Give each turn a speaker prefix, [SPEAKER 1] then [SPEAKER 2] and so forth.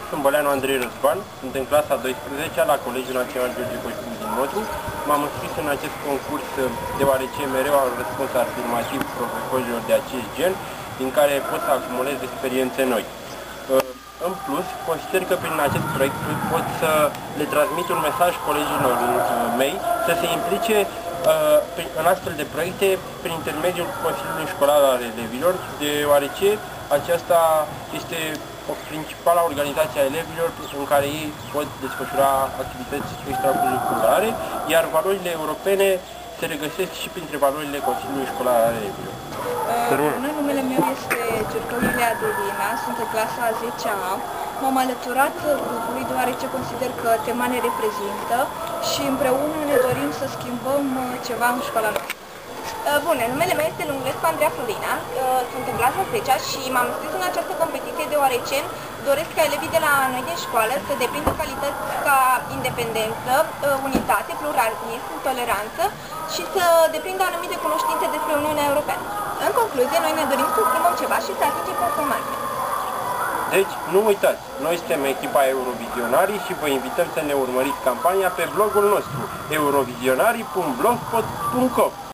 [SPEAKER 1] Sunt Băleanu Andrei Răzvan, sunt în clasa 12-a la Colegiul Național George Coșbuc din Motru. M-am înscris în acest concurs deoarece mereu au răspuns afirmativ profesorilor de acest gen, din care pot să acumulez experiențe noi. În plus, consider că prin acest proiect pot să le transmit un mesaj colegilor mei să se implice în astfel de proiecte prin intermediul Consiliului Școlar al Elevilor, deoarece aceasta este o principală organizație a elevilor în care ei pot desfășura activități extracurriculare, iar valorile europene se regăsesc și printre valorile Consiliului Școlar al Elevilor.
[SPEAKER 2] Numele meu este Giurgiu Adelina, sunt în clasa 10-a. M-am alăturat grupului deoarece consider că tema ne reprezintă și împreună ne dorim să schimbăm ceva în școala noastră. Bună, numele meu este Lungulescu Andreea Florina, sunt în clasa 10-a și m-am înscris în această competiție deoarece doresc ca elevii de la noi din școală să deprindă calități ca independență, unitate, pluralism, toleranță și să deprindă anumite cunoștințe despre Uniunea Europeană. În concluzie, noi ne dorim să schimbăm ceva și să atingem performanțe.
[SPEAKER 1] Deci, nu uitați, noi suntem echipa Eurovizionarii și vă invităm să ne urmăriți campania pe blogul nostru eurovizionarii.blogspot.com.